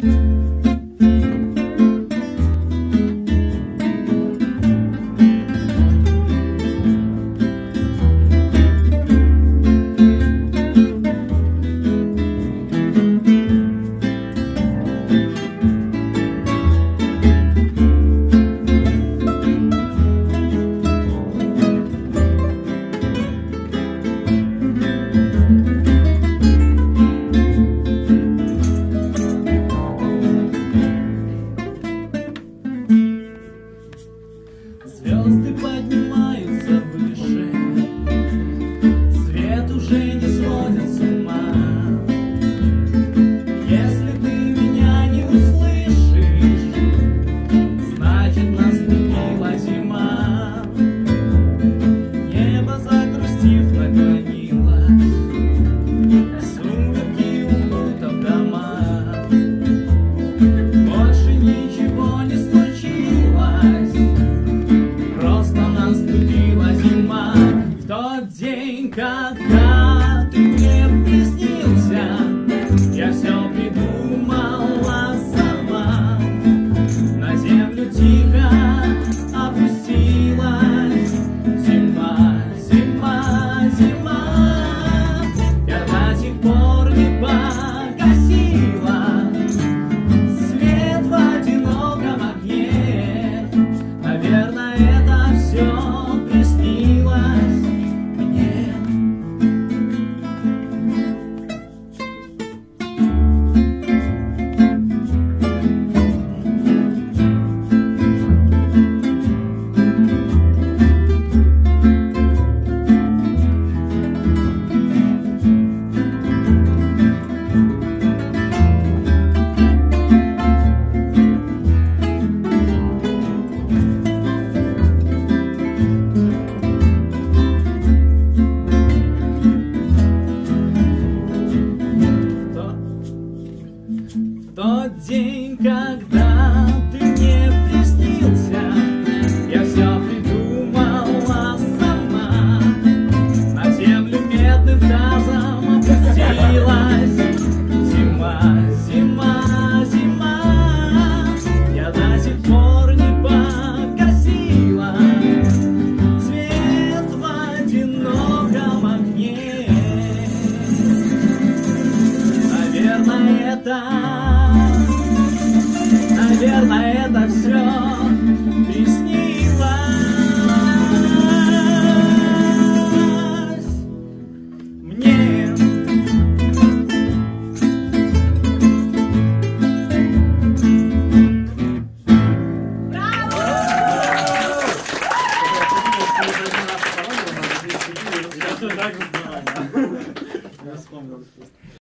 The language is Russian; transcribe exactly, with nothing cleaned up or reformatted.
Звезды поднимаются выше, свет уже не сводит с ума. Если ты меня не услышишь, значит наступила зима. Небо, загрустив, наклонилось, сумерки укутав дома. Больше ничего не случилось, просто наступила зима. В тот день, когда ты мне приснился, я все придумала сама. На землю тихо опустилась зима, зима, зима. Я до сих пор не погасила свет в одиноком огне. Наверное, это все приснилось мне. Тот день, когда ты мне приснился, я все придумала сама. На землю медным тазом опустилась зима, зима, зима. Я до сих пор не погасила свет в одиноком огне. Наверное, это Наверное, это все приснилось мне. Браво! Я вспомнил.